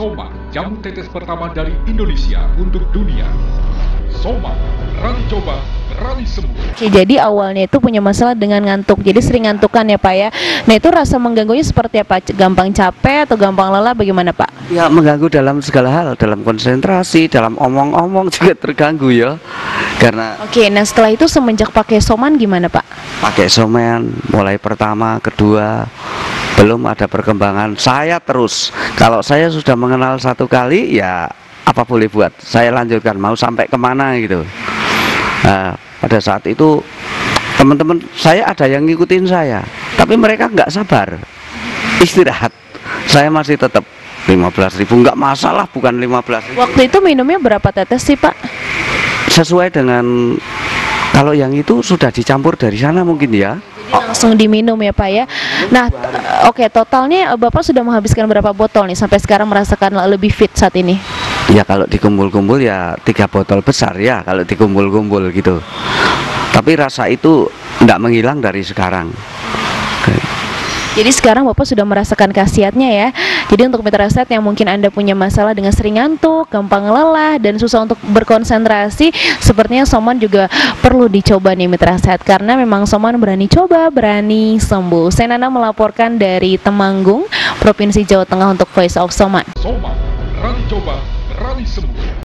Soma, jamu tetes pertama dari Indonesia untuk dunia. Soma, berani coba, berani sembuh. Oke, jadi awalnya itu punya masalah dengan ngantuk, jadi sering ngantukan ya Pak ya. Nah itu rasa mengganggunya seperti apa? Gampang capek atau gampang lelah bagaimana Pak? Ya, mengganggu dalam segala hal, dalam konsentrasi, dalam omong-omong juga terganggu ya. Karena Oke, nah setelah itu semenjak pakai Soman gimana Pak? pakai Soman mulai pertama, kedua belum ada perkembangan. Saya terus, kalau saya sudah mengenal satu kali ya apa boleh buat, saya lanjutkan mau sampai kemana gitu. Nah, pada saat itu teman-teman saya ada yang ngikutin saya, tapi mereka nggak sabar istirahat. Saya masih tetap 15.000, nggak masalah, bukan 15.000. Waktu itu minumnya berapa tetes sih Pak? Sesuai dengan, kalau yang itu sudah dicampur dari sana mungkin ya. Jadi langsung diminum ya Pak ya. Nah, oke, totalnya Bapak sudah menghabiskan berapa botol nih sampai sekarang merasakan lebih fit saat ini? Ya kalau dikumpul-kumpul ya 3 botol besar ya, kalau dikumpul-kumpul gitu. Tapi rasa itu tidak menghilang dari sekarang. Jadi sekarang Bapak sudah merasakan khasiatnya ya. Jadi untuk mitra set yang mungkin Anda punya masalah dengan sering ngantuk, gampang lelah, dan susah untuk berkonsentrasi, sepertinya Soman juga perlu dicoba nih mitra set. Karena memang Soman berani coba, berani sembuh. Saya Nana melaporkan dari Temanggung, Provinsi Jawa Tengah untuk Voice of Soman. Soma, berani coba, berani sembuh.